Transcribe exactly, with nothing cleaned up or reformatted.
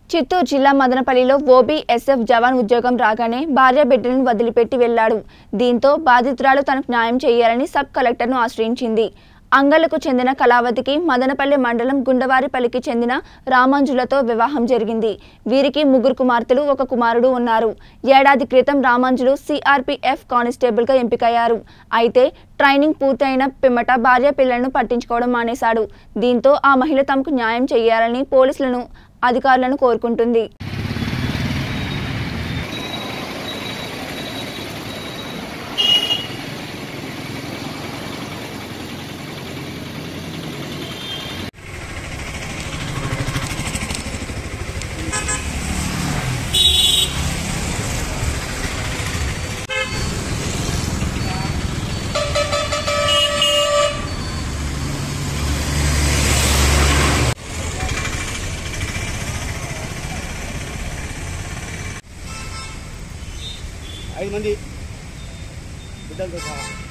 చిత్తూరు జిల్లా మదనపల్లిలో ఓబీఎస్ఎఫ్ జవాన్ ఉద్యోగం రాగానే భార్య బిడ్డలను వదిలిపెట్టి వెళ్లాడు. దీంతో బాధితురాలు తనకు న్యాయం చేయాలని సబ్ కలెక్టర్ను ఆశ్రయించింది. అంగళ్లకు చెందిన కళావతికి మదనపల్లి మండలం గుండవారిపల్లికి చెందిన రామాంజులతో వివాహం జరిగింది. వీరికి ముగ్గురు కుమార్తెలు, ఒక కుమారుడు ఉన్నారు. ఏడాది క్రితం రామాంజులు సిఆర్పీఎఫ్ కానిస్టేబుల్గా ఎంపికయ్యారు. అయితే ట్రైనింగ్ పూర్తయిన పిమ్మట భార్య పిల్లలను పట్టించుకోవడం మానేశాడు. దీంతో ఆ మహిళ తమకు న్యాయం చేయాలని పోలీసులను అధికారులను కోరుకుంటుంది. ఐదు మంది బిడ్డలతో సహా